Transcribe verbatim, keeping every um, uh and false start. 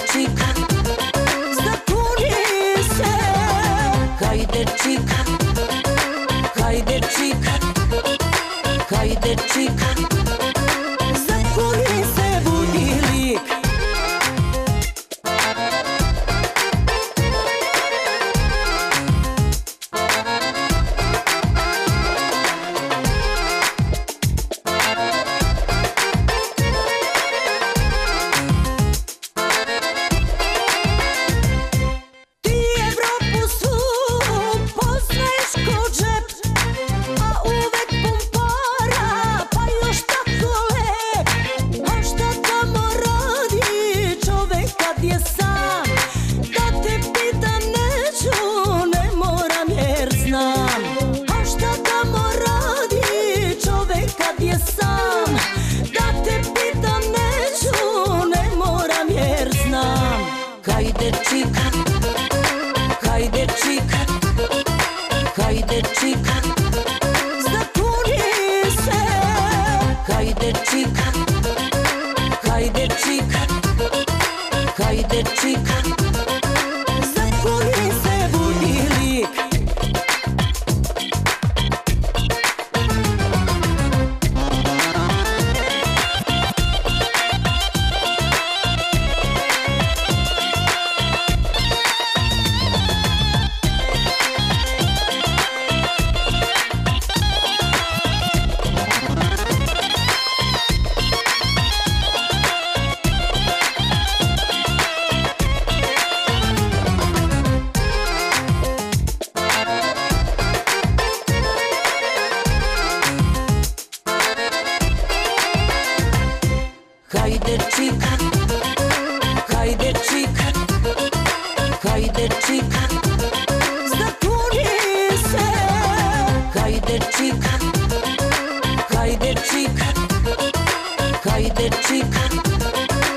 čika, zakuni se. Hajde čika, hajde čika, hajde čika, zakuni se, budi lik. Hajde čika, hajde čika, hajde čika, zakuni se. Hajde čika, hajde čika, hajde čika, zakuni se, budi lik. Hajde čika, hajde čika, hajde čika, zakuni se. Hajde čika, hajde čika, hajde čika,